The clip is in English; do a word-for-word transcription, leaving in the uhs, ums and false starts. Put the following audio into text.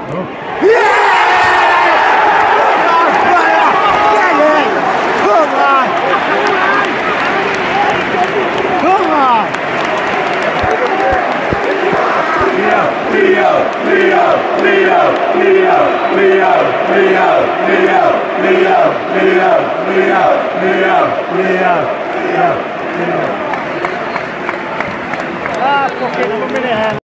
Leo, Leo, Leo, Leo, Leo, Leo, Leo, Leo, Leo, Leo, Leo, Leo, Leo. Ah, fucking, I'm a minute ahead.